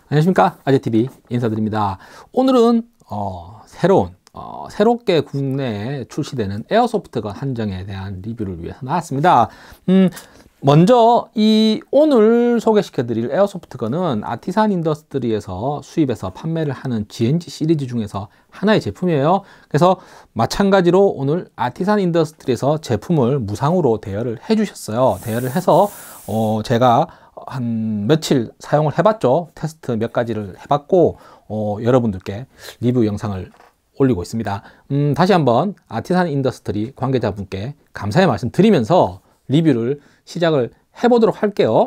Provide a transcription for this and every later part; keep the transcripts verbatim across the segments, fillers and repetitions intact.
안녕하십니까, 아재티비 인사드립니다. 오늘은 어, 새로운 어, 새롭게 국내에 출시되는 에어소프트건 한정에 대한 리뷰를 위해서 나왔습니다. 음, 먼저 이 오늘 소개시켜 드릴 에어소프트건은 아티산 인더스트리에서 수입해서 판매를 하는 지엔지 시리즈 중에서 하나의 제품이에요. 그래서 마찬가지로 오늘 아티산 인더스트리에서 제품을 무상으로 대여를 해 주셨어요. 대여를 해서 어, 제가 한 며칠 사용을 해봤죠. 테스트 몇 가지를 해봤고 어, 여러분들께 리뷰 영상을 올리고 있습니다. 음, 다시 한번 아티산 인더스트리 관계자분께 감사의 말씀 드리면서 리뷰를 시작을 해보도록 할게요.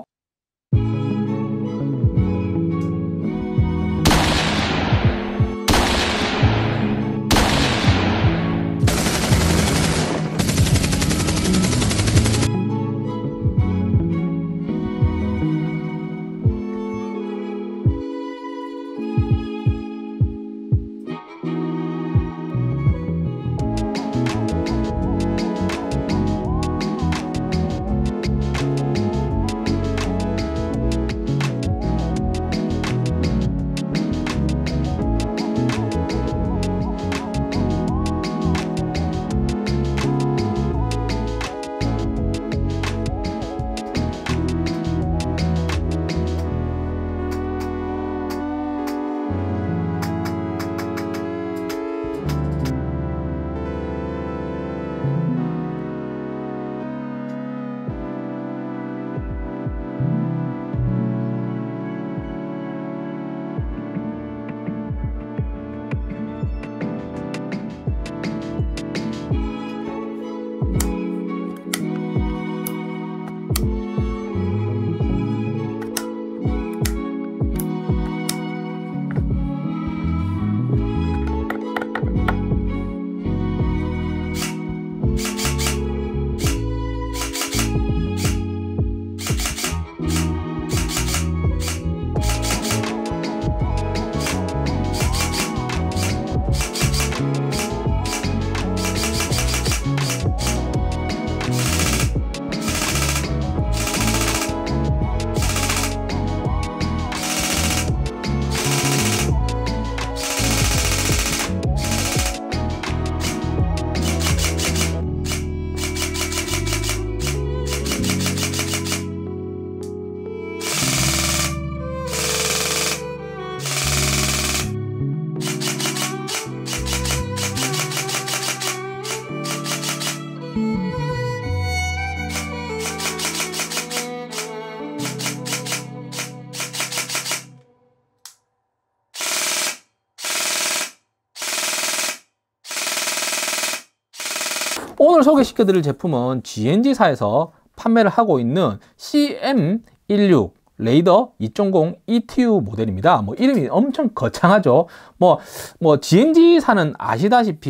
오늘 소개시켜 드릴 제품은 지엔지사에서 판매를 하고 있는 씨엠 십육 레이더 이 점 공 이티유 모델입니다. 뭐 이름이 엄청 거창하죠. 뭐, 뭐 지엔지사는 아시다시피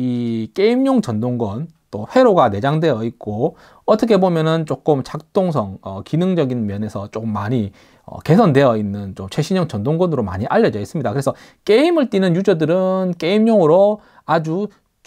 이 게임용 전동건 또 회로가 내장되어 있고 어떻게 보면은 조금 작동성, 어, 기능적인 면에서 조금 많이 어, 개선되어 있는 좀 최신형 전동건으로 많이 알려져 있습니다. 그래서 게임을 뛰는 유저들은 게임용으로 아주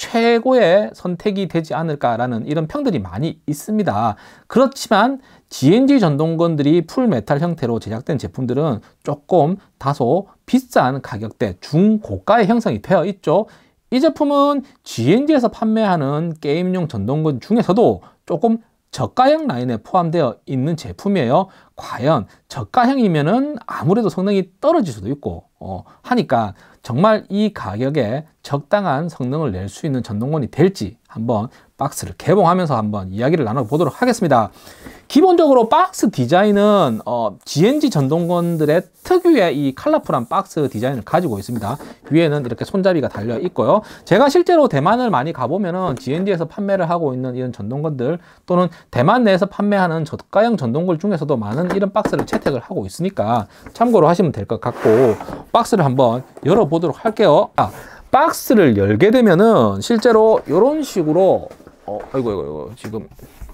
최고의 선택이 되지 않을까라는 이런 평들이 많이 있습니다. 그렇지만 지엔지 전동건들이 풀메탈 형태로 제작된 제품들은 조금 다소 비싼 가격대 중고가의 형성이 되어 있죠. 이 제품은 지엔지에서 판매하는 게임용 전동건 중에서도 조금 저가형 라인에 포함되어 있는 제품이에요. 과연 저가형이면은 아무래도 성능이 떨어질 수도 있고 어, 하니까 정말 이 가격에 적당한 성능을 낼 수 있는 전동건이 될지 한번 박스를 개봉하면서 한번 이야기를 나눠보도록 하겠습니다. 기본적으로 박스 디자인은 어, 지엔지 전동건들의 특유의 이 컬러풀한 박스 디자인을 가지고 있습니다. 위에는 이렇게 손잡이가 달려 있고요. 제가 실제로 대만을 많이 가보면은 지엔지에서 판매를 하고 있는 이런 전동건들 또는 대만 내에서 판매하는 저가형 전동건 중에서도 많은 이런 박스를 채택을 하고 있으니까 참고로 하시면 될 것 같고 박스를 한번 열어보도록 할게요. 아, 박스를 열게 되면은 실제로 이런 식으로 어, 아이고, 아이고, 아이고, 지금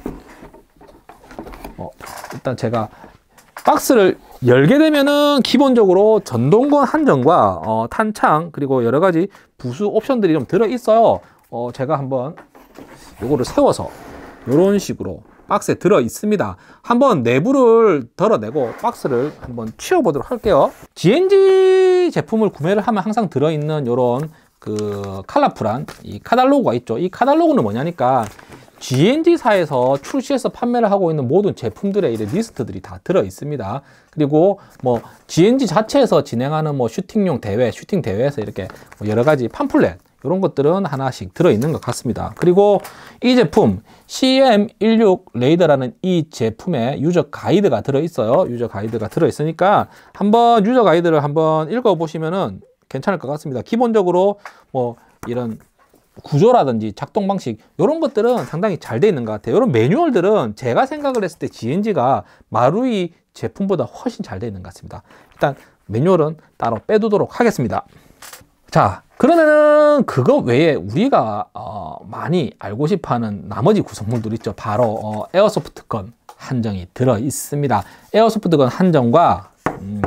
어, 일단 제가 박스를 열게 되면은 기본적으로 전동건 한정과 어, 탄창 그리고 여러 가지 부수 옵션들이 좀 들어 있어요. 어, 제가 한번 요거를 세워서 이런 식으로 박스에 들어 있습니다. 한번 내부를 덜어내고 박스를 한번 치워보도록 할게요. 지엔지 제품을 구매를 하면 항상 들어있는 이런 그 컬러풀한 이 카탈로그가 있죠. 이 카탈로그는 뭐냐니까 지엔지사에서 출시해서 판매를 하고 있는 모든 제품들의 리스트들이 다 들어 있습니다. 그리고 뭐 지엔지 자체에서 진행하는 뭐 슈팅용 대회, 슈팅 대회에서 이렇게 뭐 여러 가지 팜플렛 이런 것들은 하나씩 들어 있는 것 같습니다. 그리고 이 제품 씨엠 십육 레이더라는 이 제품에 유저 가이드가 들어 있어요. 유저 가이드가 들어 있으니까 한번 유저 가이드를 한번 읽어 보시면은 괜찮을 것 같습니다. 기본적으로 뭐 이런 구조라든지 작동 방식 이런 것들은 상당히 잘 돼 있는 것 같아요. 이런 매뉴얼들은 제가 생각을 했을 때 지엔지가 마루이 제품보다 훨씬 잘 돼 있는 것 같습니다. 일단 매뉴얼은 따로 빼두도록 하겠습니다. 자, 그러면은 그거 외에 우리가 어 많이 알고 싶어하는 나머지 구성물들 있죠. 바로 어 에어소프트건 한정이 들어 있습니다. 에어소프트건 한정과 음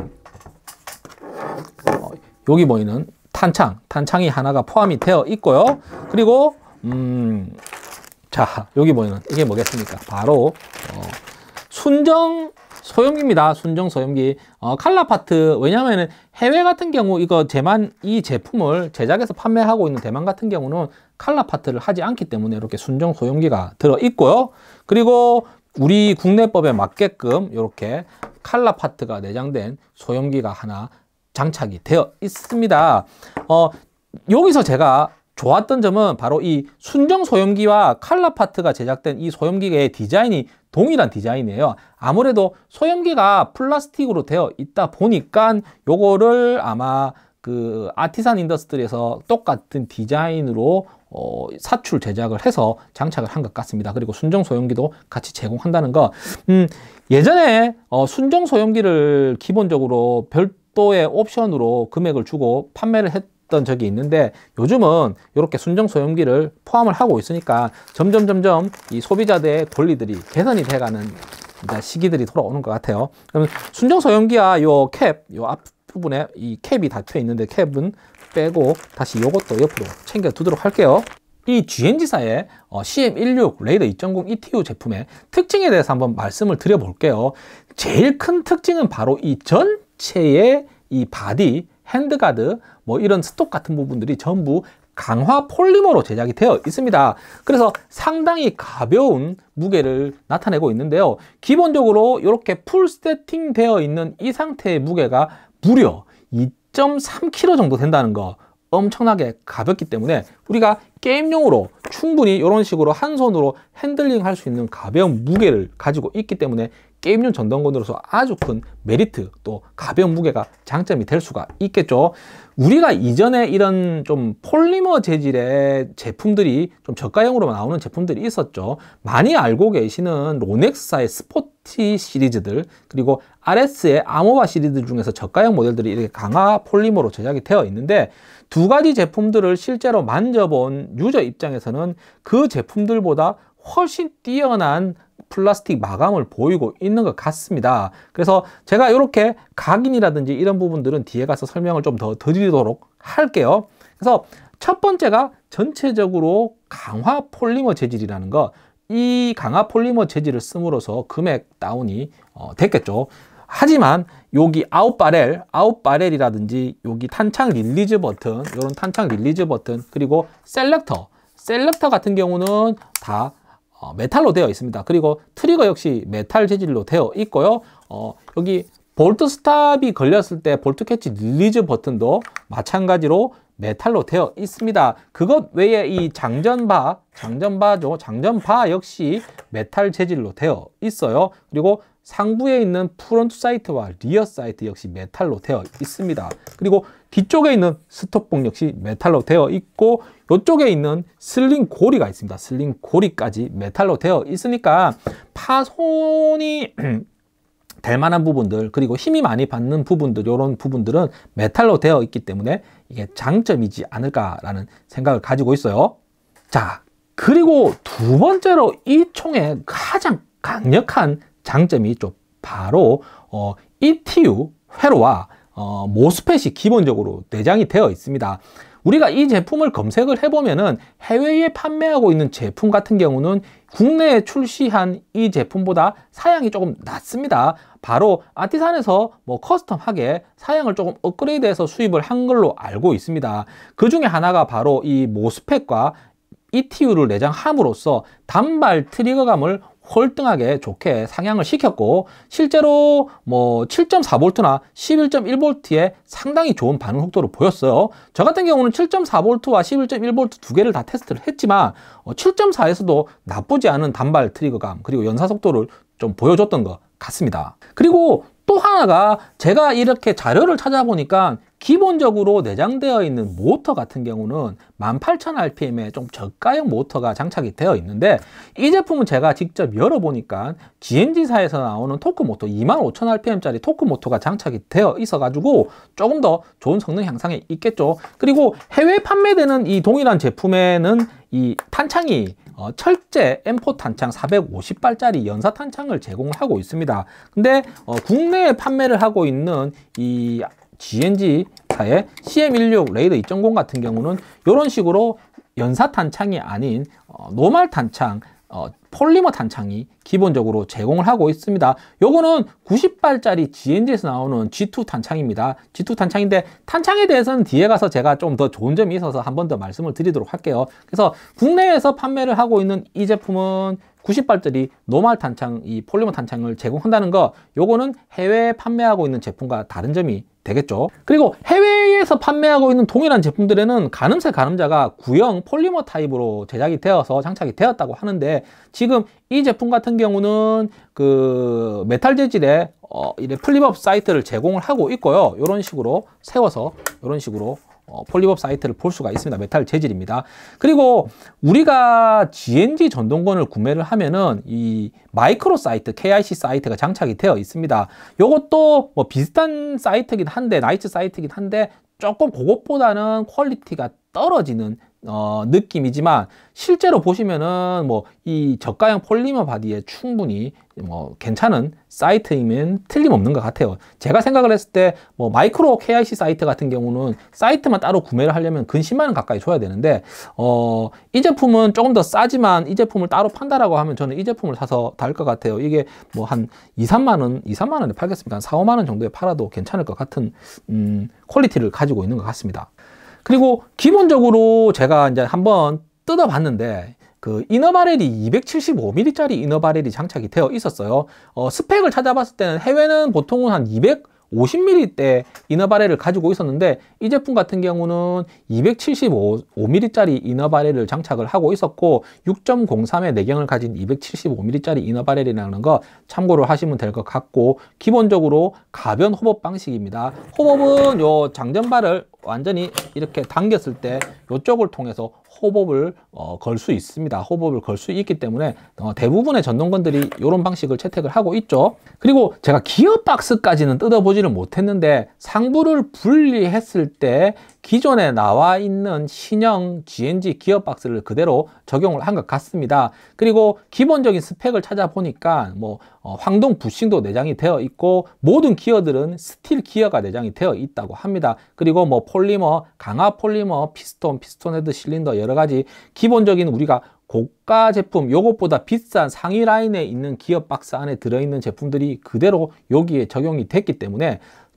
어 여기 보이는 탄창, 탄창이 하나가 포함이 되어 있고요. 그리고 음, 자, 여기 보이는 이게 뭐겠습니까? 바로 어, 순정 소형기입니다. 순정 소형기. 어, 칼라파트. 왜냐하면 해외 같은 경우 이거 대만 이 제품을 제작해서 판매하고 있는 대만 같은 경우는 칼라파트를 하지 않기 때문에 이렇게 순정 소형기가 들어 있고요. 그리고 우리 국내법에 맞게끔 이렇게 칼라파트가 내장된 소형기가 하나 장착이 되어 있습니다. 어, 여기서 제가 좋았던 점은 바로 이 순정 소형기와 칼라파트가 제작된 이 소형기의 디자인이 동일한 디자인이에요. 아무래도 소형기가 플라스틱으로 되어 있다 보니까 요거를 아마 그 아티산 인더스트리에서 똑같은 디자인으로 어, 사출 제작을 해서 장착을 한 것 같습니다. 그리고 순정 소형기도 같이 제공한다는 거. 음, 예전에 어, 순정 소형기를 기본적으로 별 또의 옵션으로 금액을 주고 판매를 했던 적이 있는데 요즘은 이렇게 순정 소형기를 포함을 하고 있으니까 점점 점점 이 소비자들의 권리들이 개선이 돼가는 시기들이 돌아오는 것 같아요. 그럼 순정 소형기와 요 캡, 요 앞부분에 이 캡이 닫혀 있는데 캡은 빼고 다시 요것도 옆으로 챙겨 두도록 할게요. 이 지엔지사의 어, 씨엠 십육 레이더 이 점 공 이티유 제품의 특징에 대해서 한번 말씀을 드려볼게요. 제일 큰 특징은 바로 이 전체의 이 바디, 핸드가드, 뭐 이런 스톡 같은 부분들이 전부 강화 폴리머로 제작이 되어 있습니다. 그래서 상당히 가벼운 무게를 나타내고 있는데요. 기본적으로 이렇게 풀 세팅 되어 있는 이 상태의 무게가 무려 이 점 삼 킬로그램 정도 된다는 거 엄청나게 가볍기 때문에 우리가 게임용으로 충분히 이런 식으로 한 손으로 핸들링 할 수 있는 가벼운 무게를 가지고 있기 때문에 게임용 전동건으로서 아주 큰 메리트 또 가벼운 무게가 장점이 될 수가 있겠죠. 우리가 이전에 이런 좀 폴리머 재질의 제품들이 좀 저가형으로 나오는 제품들이 있었죠. 많이 알고 계시는 론엑스사의 스포티 시리즈들 그리고 알에스의 아모바 시리즈 중에서 저가형 모델들이 이렇게 강화 폴리머로 제작이 되어 있는데 두 가지 제품들을 실제로 만져본 유저 입장에서는 그 제품들보다 훨씬 뛰어난 플라스틱 마감을 보이고 있는 것 같습니다. 그래서 제가 이렇게 각인이라든지 이런 부분들은 뒤에 가서 설명을 좀 더 드리도록 할게요. 그래서 첫 번째가 전체적으로 강화 폴리머 재질이라는 거, 이 강화 폴리머 재질을 씀으로써 금액 다운이 어, 됐겠죠. 하지만 여기 아웃 바렐, 아웃 바렐이라든지 여기 탄창 릴리즈 버튼, 이런 탄창 릴리즈 버튼, 그리고 셀렉터, 셀렉터 같은 경우는 다 어, 메탈로 되어 있습니다. 그리고 트리거 역시 메탈 재질로 되어 있고요. 어, 여기 볼트 스탑이 걸렸을 때 볼트 캐치 릴리즈 버튼도 마찬가지로 메탈로 되어 있습니다. 그것 외에 이 장전바, 장전바죠. 장전바 역시 메탈 재질로 되어 있어요. 그리고 상부에 있는 프론트 사이트와 리어 사이트 역시 메탈로 되어 있습니다. 그리고 뒤쪽에 있는 스톱봉 역시 메탈로 되어 있고 이쪽에 있는 슬링 고리가 있습니다. 슬링 고리까지 메탈로 되어 있으니까 파손이 될 만한 부분들 그리고 힘이 많이 받는 부분들 이런 부분들은 메탈로 되어 있기 때문에 이게 장점이지 않을까라는 생각을 가지고 있어요. 자, 그리고 두 번째로 이 총의 가장 강력한 장점이 있죠. 바로 어, 이티유 회로와 어, 모스펫이 기본적으로 내장이 되어 있습니다. 우리가 이 제품을 검색을 해보면은 해외에 판매하고 있는 제품 같은 경우는 국내에 출시한 이 제품보다 사양이 조금 낮습니다. 바로 아티산에서 뭐 커스텀하게 사양을 조금 업그레이드해서 수입을 한 걸로 알고 있습니다. 그 중에 하나가 바로 이 모스펫과 이티유를 내장함으로써 단발 트리거감을 월등하게 좋게 상향을 시켰고, 실제로 뭐 칠 점 사 볼트나 십일 점 일 볼트에 상당히 좋은 반응 속도를 보였어요. 저 같은 경우는 칠 점 사 볼트와 십일 점 일 볼트 두 개를 다 테스트를 했지만 칠 점 사에서도 나쁘지 않은 단발 트리거감 그리고 연사 속도를 좀 보여줬던 것 같습니다. 그리고 또 하나가 제가 이렇게 자료를 찾아보니까 기본적으로 내장되어 있는 모터 같은 경우는 만 팔천 알피엠의 좀 저가형 모터가 장착이 되어 있는데, 이 제품은 제가 직접 열어보니까 지엔지사에서 나오는 토크 모터 이만 오천 알피엠짜리 토크 모터가 장착이 되어 있어 가지고 조금 더 좋은 성능 향상이 있겠죠. 그리고 해외 판매되는 이 동일한 제품에는 이 탄창이 어, 철제 엠 사 탄창 사백오십 발짜리 연사 탄창을 제공하고 있습니다. 근데 어, 국내에 판매를 하고 있는 이 지엔지사의 씨엠 십육 레이더 이 점 공 같은 경우는 이런 식으로 연사 탄창이 아닌 어, 노멀 탄창, 어, 폴리머 탄창이 기본적으로 제공을 하고 있습니다. 요거는 구십 발짜리 지엔지에서 나오는 지 투 탄창입니다. 지 투 탄창인데 탄창에 대해서는 뒤에 가서 제가 좀 더 좋은 점이 있어서 한 번 더 말씀을 드리도록 할게요. 그래서 국내에서 판매를 하고 있는 이 제품은 구십 발짜리 노멀 탄창, 이 폴리머 탄창을 제공한다는 거, 요거는 해외에 판매하고 있는 제품과 다른 점이 되겠죠. 그리고 해외에서 판매하고 있는 동일한 제품들에는 가늠쇠 가늠자가 구형 폴리머 타입으로 제작이 되어서 장착이 되었다고 하는데, 지금 이 제품 같은 경우는 그 메탈 재질의 어, 이래 플립업 사이트를 제공을 하고 있고요. 이런 식으로 세워서 이런 식으로 어, 폴립업 사이트를 볼 수가 있습니다. 메탈 재질입니다. 그리고 우리가 지엔지 전동건을 구매를 하면은 이 마이크로 사이트, 케이아이씨 사이트가 장착이 되어 있습니다. 이것도 뭐 비슷한 사이트긴 한데, 나이츠 사이트긴 한데 조금 그것보다는 퀄리티가 떨어지는 어, 느낌이지만, 실제로 보시면은 뭐 이 저가형 폴리머 바디에 충분히 뭐 괜찮은 사이트이면 틀림없는 것 같아요. 제가 생각을 했을 때 뭐 마이크로 케이아이씨 사이트 같은 경우는 사이트만 따로 구매를 하려면 근 십만 원 가까이 줘야 되는데, 어, 이 제품은 조금 더 싸지만 이 제품을 따로 판다라고 하면 저는 이 제품을 사서 달 것 같아요. 이게 뭐 한 이, 삼만 원, 이, 삼만 원에 팔겠습니다. 한 사, 오만 원 정도에 팔아도 괜찮을 것 같은 음, 퀄리티를 가지고 있는 것 같습니다. 그리고 기본적으로 제가 이제 한번 뜯어봤는데, 그 이너 바렐이 이백칠십오 밀리미터짜리 이너 바렐이 장착이 되어 있었어요. 어, 스펙을 찾아봤을 때는 해외는 보통은 한 이백오십 밀리미터대 이너 바렐을 가지고 있었는데, 이 제품 같은 경우는 이백칠십오 밀리미터짜리 이너 바렐을 장착을 하고 있었고, 육 점 공삼의 내경을 가진 이백칠십오 밀리미터짜리 이너 바렐이라는 거 참고를 하시면 될 것 같고, 기본적으로 가변 호법 방식입니다. 호법은 요 장전발을 완전히 이렇게 당겼을 때 이쪽을 통해서 호법을 어, 걸 수 있습니다. 호법을 걸 수 있기 때문에 어, 대부분의 전동건들이 이런 방식을 채택을 하고 있죠. 그리고 제가 기어박스까지는 뜯어보지를 못했는데, 상부를 분리했을 때 기존에 나와 있는 신형 지엔지 기어박스를 그대로 적용을 한 것 같습니다. 그리고 기본적인 스펙을 찾아보니까 뭐 어, 황동 부싱도 내장이 되어 있고, 모든 기어들은 스틸 기어가 내장이 되어 있다고 합니다. 그리고 뭐 폴리머, 강화 폴리머, 피스톤, 피스톤 헤드, 실린더 여러 가지 기본적인 우리가 고가 제품, 요것보다 비싼 상위 라인에 있는 기어박스 안에 들어있는 제품들이 그대로 여기에 적용이 됐기 때문에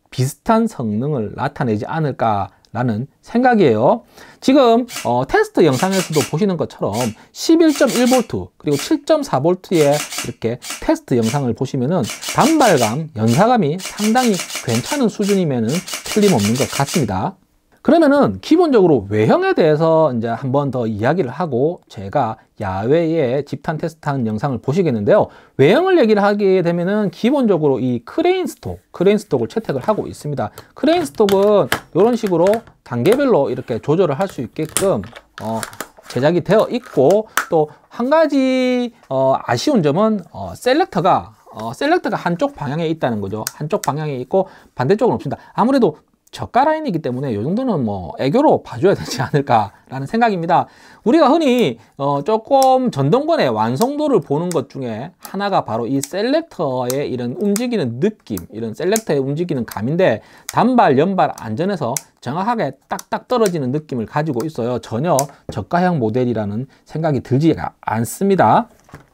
비슷한 성능을 나타내지 않을까 라는 생각이에요. 지금 어, 테스트 영상에서도 보시는 것처럼 십일 점 일 볼트 그리고 칠 점 사 볼트의 이렇게 테스트 영상을 보시면은 단발감, 연사감이 상당히 괜찮은 수준이면은 틀림없는 것 같습니다. 그러면은 기본적으로 외형에 대해서 이제 한 번 더 이야기를 하고 제가 야외에 집탄 테스트하는 영상을 보시겠는데요. 외형을 얘기를 하게 되면은 기본적으로 이 크레인 스톡, 크레인 스톡을 채택을 하고 있습니다. 크레인 스톡은 이런 식으로 단계별로 이렇게 조절을 할 수 있게끔 어, 제작이 되어 있고, 또 한 가지 어, 아쉬운 점은 어, 셀렉터가 어, 셀렉터가 한쪽 방향에 있다는 거죠. 한쪽 방향에 있고 반대쪽은 없습니다. 아무래도 저가 라인이기 때문에 이 정도는 뭐 애교로 봐줘야 되지 않을까라는 생각입니다. 우리가 흔히 어 조금 전동권의 완성도를 보는 것 중에 하나가 바로 이 셀렉터의 이런 움직이는 느낌, 이런 셀렉터의 움직이는 감인데 단발, 연발, 안전에서 정확하게 딱딱 떨어지는 느낌을 가지고 있어요. 전혀 저가형 모델이라는 생각이 들지가 않습니다.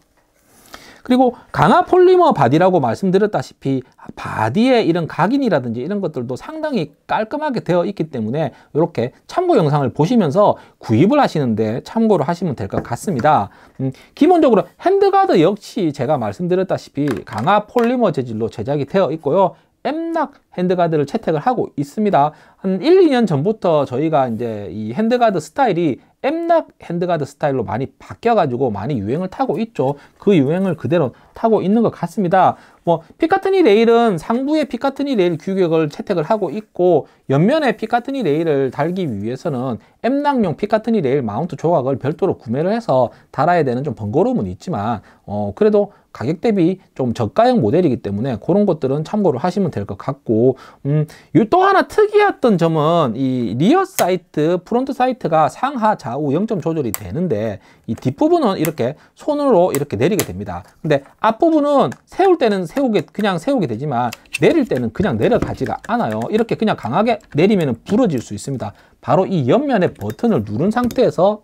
그리고 강화 폴리머 바디라고 말씀드렸다시피 바디의 이런 각인이라든지 이런 것들도 상당히 깔끔하게 되어 있기 때문에 이렇게 참고 영상을 보시면서 구입을 하시는데 참고를 하시면 될 것 같습니다. 음, 기본적으로 핸드가드 역시 제가 말씀드렸다시피 강화 폴리머 재질로 제작이 되어 있고요. 엠락 핸드가드를 채택을 하고 있습니다. 한 일, 이 년 전부터 저희가 이제 이 핸드가드 스타일이 엠락 핸드가드 스타일로 많이 바뀌어가지고 많이 유행을 타고 있죠. 그 유행을 그대로 타고 있는 것 같습니다. 뭐 피카트니 레일은 상부에 피카트니 레일 규격을 채택을 하고 있고 옆면에 피카트니 레일을 달기 위해서는 엠락용 피카트니 레일 마운트 조각을 별도로 구매를 해서 달아야 되는 좀 번거로움은 있지만 어 그래도 가격 대비 좀 저가형 모델이기 때문에 그런 것들은 참고를 하시면 될 것 같고 음, 또 하나 특이했던 점은 이 리어 사이트, 프론트 사이트가 상하 좌우 영 점 조절이 되는데 이 뒷부분은 이렇게 손으로 이렇게 내리게 됩니다. 근데 앞부분은 세울 때는 세우게 그냥 세우게 되지만 내릴 때는 그냥 내려가지가 않아요. 이렇게 그냥 강하게 내리면 부러질 수 있습니다. 바로 이 옆면에 버튼을 누른 상태에서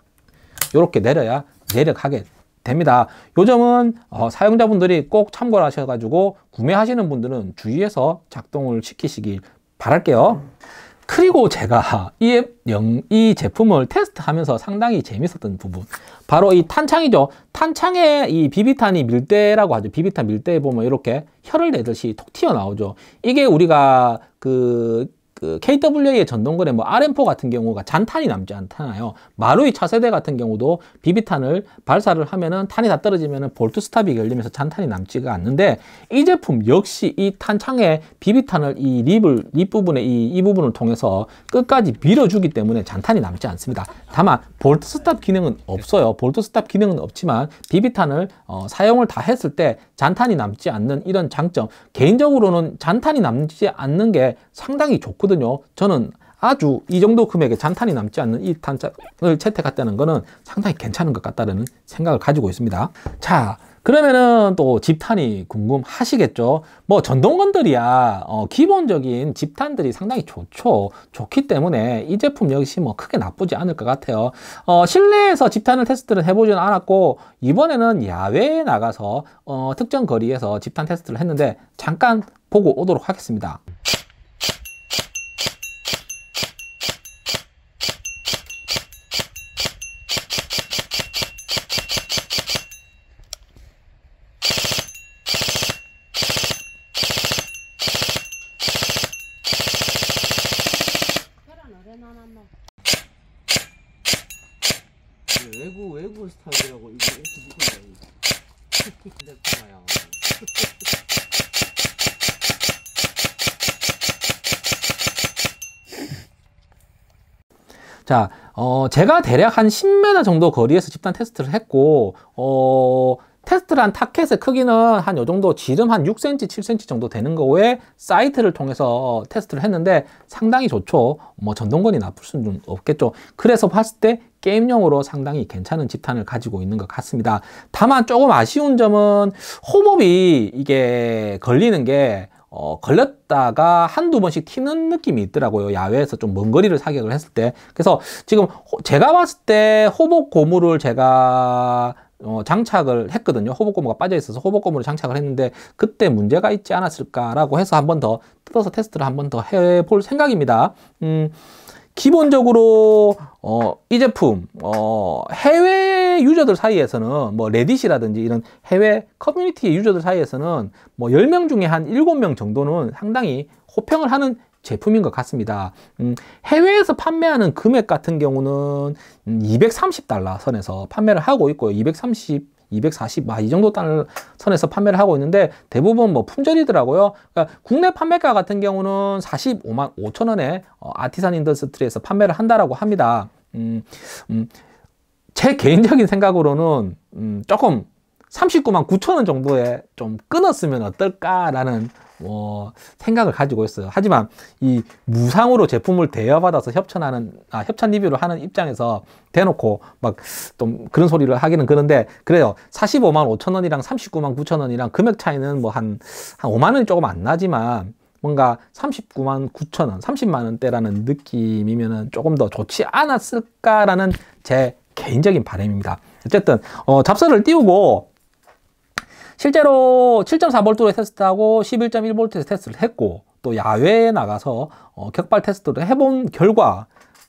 이렇게 내려야 내려가게 됩니다. 요 점은 어, 사용자분들이 꼭 참고를 하셔가지고 구매하시는 분들은 주의해서 작동을 시키시길 바랄게요. 그리고 제가 이, 영, 이 제품을 테스트하면서 상당히 재밌었던 부분 바로 이 탄창이죠. 탄창에 이 비비탄이 밀대라고 하죠. 비비탄 밀대에 보면 이렇게 혀를 내듯이 톡 튀어나오죠. 이게 우리가 그 그 케이더블유에이의 전동권의 뭐 알엠포 같은 경우가 잔탄이 남지 않잖아요. 마루이 차세대 같은 경우도 비비탄을 발사를 하면은 탄이 다 떨어지면은 볼트 스탑이 열리면서 잔탄이 남지가 않는데 이 제품 역시 이 탄창에 비비탄을 이 립을 립 부분에 이, 이 부분을 통해서 끝까지 밀어주기 때문에 잔탄이 남지 않습니다. 다만 볼트 스탑 기능은 없어요. 볼트 스탑 기능은 없지만 비비탄을 어, 사용을 다 했을 때 잔탄이 남지 않는 이런 장점, 개인적으로는 잔탄이 남지 않는 게 상당히 좋거든요. 저는 아주 이 정도 금액에 잔탄이 남지 않는 이 탄창을 채택했다는 거는 상당히 괜찮은 것 같다는 생각을 가지고 있습니다. 자, 그러면은 또 집탄이 궁금하시겠죠. 뭐 전동건들이야 어, 기본적인 집탄들이 상당히 좋죠. 좋기 때문에 이 제품 역시 뭐 크게 나쁘지 않을 것 같아요. 어, 실내에서 집탄을 테스트를 해보지는 않았고 이번에는 야외에 나가서 어, 특정 거리에서 집탄 테스트를 했는데 잠깐 보고 오도록 하겠습니다. 외국 외국 스타일이라고 이거 이렇게 묶은 거야. 자, 어, 제가 대략 한 십 미터 정도 거리에서 집단 테스트를 했고, 어, 테스트를 한 타켓의 크기는 한 요 정도, 지름 한 육 센티미터, 칠 센티미터 정도 되는 거에 사이트를 통해서 테스트를 했는데 상당히 좋죠. 뭐 전동건이 나쁠 수는 없겠죠. 그래서 봤을 때 게임용으로 상당히 괜찮은 집탄을 가지고 있는 것 같습니다. 다만 조금 아쉬운 점은 홈업이 이게 걸리는 게 어, 걸렸다가 한두 번씩 튀는 느낌이 있더라고요. 야외에서 좀 먼 거리를 사격을 했을 때. 그래서 지금 호, 제가 봤을 때 호복 고무를 제가 어, 장착을 했거든요. 호복 고무가 빠져 있어서 호복 고무를 장착을 했는데 그때 문제가 있지 않았을까라고 해서 한 번 더 뜯어서 테스트를 한 번 더 해볼 생각입니다. 음, 기본적으로 어, 이 제품 어, 해외 유저들 사이에서는 뭐 레딧이라든지 이런 해외 커뮤니티 유저들 사이에서는 뭐 열 명 중에 한 일곱 명 정도는 상당히 호평을 하는 제품인 것 같습니다. 음, 해외에서 판매하는 금액 같은 경우는 이백삼십 달러 선에서 판매를 하고 있고요. 이백삼십, 이백사십, 아, 이 정도 달러 선에서 판매를 하고 있는데 대부분 뭐 품절이더라고요. 그러니까 국내 판매가 같은 경우는 사십오만 오천 원에 어, 아티산 인더스트리에서 판매를 한다라고 합니다. 음, 음, 제 개인적인 생각으로는 음, 조금 삼십구만 구천 원 정도에 좀 끊었으면 어떨까라는 뭐 생각을 가지고 있어요. 하지만 이 무상으로 제품을 대여받아서 협찬하는 아, 협찬 리뷰를 하는 입장에서 대놓고 막 좀 그런 소리를 하기는 그런데 그래요. 사십오만 오천 원이랑 삼십구만 구천 원이랑 금액 차이는 뭐 한 한 오만 원이 조금 안 나지만 뭔가 삼십구만 구천 원, 삼십만 원대라는 느낌이면은 조금 더 좋지 않았을까라는 제 개인적인 바람입니다. 어쨌든 어, 잡설을 띄우고 실제로 칠 점 사 볼트로 테스트하고 십일 점 일 볼트에서 테스트를 했고 또 야외에 나가서 어, 격발 테스트를 해본 결과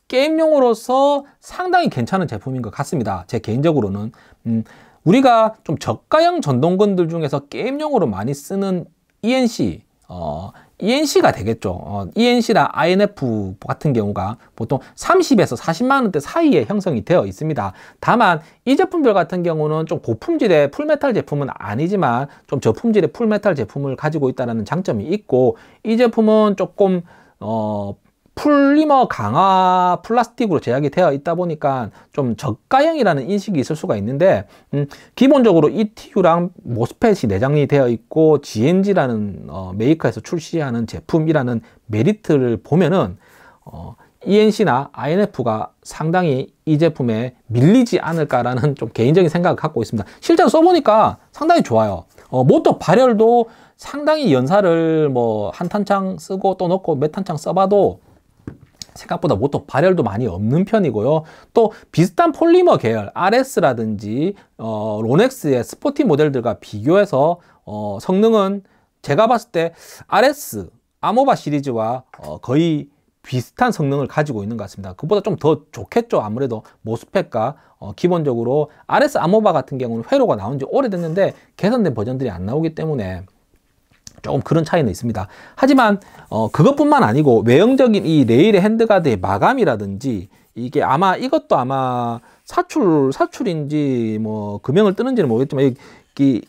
게임용으로서 상당히 괜찮은 제품인 것 같습니다. 제 개인적으로는 음, 우리가 좀 저가형 전동건들 중에서 게임용으로 많이 쓰는 이엔씨 어, 이엔씨가 되겠죠. 어, 이엔씨나 아이엔에프 같은 경우가 보통 삼십에서 사십만 원대 사이에 형성이 되어 있습니다. 다만 이 제품들 같은 경우는 좀 고품질의 풀메탈 제품은 아니지만 좀 저품질의 풀메탈 제품을 가지고 있다는 장점이 있고 이 제품은 조금 어, 풀리머 강화 플라스틱으로 제작이 되어 있다 보니까 좀 저가형이라는 인식이 있을 수가 있는데 음, 기본적으로 이티유랑 모스펫이 내장이 되어 있고 지엔지라는 어, 메이커에서 출시하는 제품이라는 메리트를 보면은 어, 이엔씨나 아이엔에프가 상당히 이 제품에 밀리지 않을까라는 좀 개인적인 생각을 갖고 있습니다. 실제로 써보니까 상당히 좋아요. 어, 모터 발열도 상당히 연사를 뭐 한 탄창 쓰고 또 넣고 몇 탄창 써봐도 생각보다 모터 발열도 많이 없는 편이고요. 또 비슷한 폴리머 계열 알에스라든지 어, 론엑스의 스포티 모델들과 비교해서 어, 성능은 제가 봤을 때 알에스 아모바 시리즈와 어, 거의 비슷한 성능을 가지고 있는 것 같습니다. 그보다 좀 더 좋겠죠. 아무래도 모스펫과 어, 기본적으로 알에스 아모바 같은 경우는 회로가 나온 지 오래됐는데 개선된 버전들이 안 나오기 때문에 조금 그런 차이는 있습니다. 하지만 어, 그것뿐만 아니고 외형적인 이 레일의 핸드가드의 마감이라든지 이게 아마 이것도 아마 사출 사출인지 뭐 금형을 뜨는지는 모르겠지만 이, 이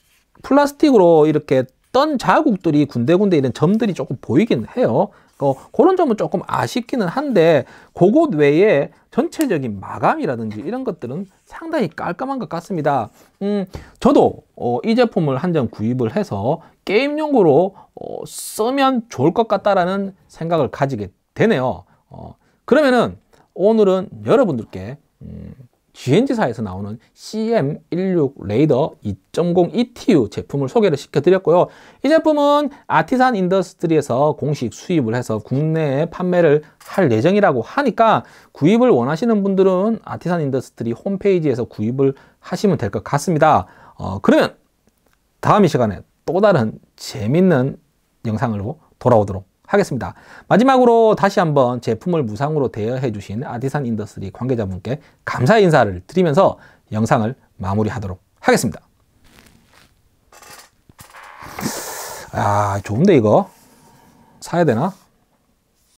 플라스틱으로 이렇게 떤 자국들이 군데군데 이런 점들이 조금 보이긴 해요. 어, 그런 점은 조금 아쉽기는 한데 그것 외에 전체적인 마감이라든지 이런 것들은 상당히 깔끔한 것 같습니다. 음, 저도 어, 이 제품을 한 점 구입을 해서 게임용으로 어, 쓰면 좋을 것 같다라는 생각을 가지게 되네요. 어, 그러면은 오늘은 여러분들께 음, 지엔지사에서 나오는 씨엠 십육 레이더 이 점 공 이티유 제품을 소개를 시켜드렸고요. 이 제품은 아티산 인더스트리에서 공식 수입을 해서 국내에 판매를 할 예정이라고 하니까 구입을 원하시는 분들은 아티산 인더스트리 홈페이지에서 구입을 하시면 될 것 같습니다. 어, 그러면 다음 이 시간에 또 다른 재밌는 영상으로 돌아오도록 하겠습니다. 마지막으로 다시 한번 제품을 무상으로 대여해 주신 아티산 인더스트리 관계자분께 감사의 인사를 드리면서 영상을 마무리하도록 하겠습니다. 아, 좋은데 이거 사야 되나?